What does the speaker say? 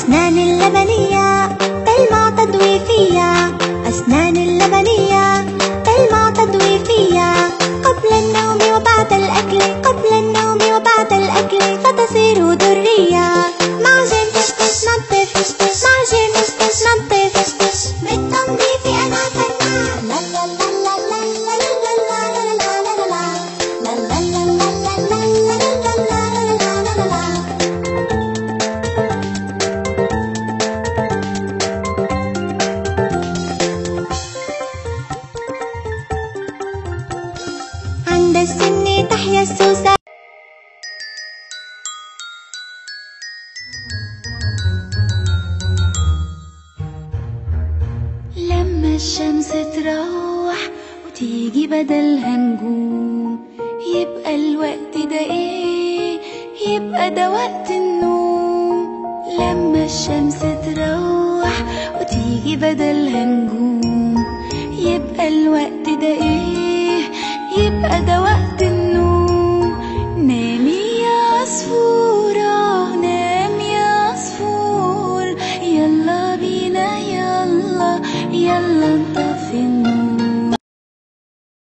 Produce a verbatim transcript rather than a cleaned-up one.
أسنان اللبنية تلمع تدويفية، أسنان اللبنية تلمع تدويفية. قبل النوم وبعد الأكل، قبل النوم وبعد الأكل فتصير درية. معجن نظف، معجن نظف، بالتنظيف أنا فنان. لا لا لا لا لا لا لا لا لا لا لا عند السن تحيا السوسة. لما الشمس تروح وتيجي بدلها نجوم، يبقى الوقت ده ايه؟ يبقى ده وقت النوم. لما الشمس تروح وتيجي بدلها نجوم، يبقى الوقت ده ايه؟ يبقى ده وقت النوم. نامي يا عصفورة، نام يا عصفور، يلا بينا يلا يلا نطفي النور.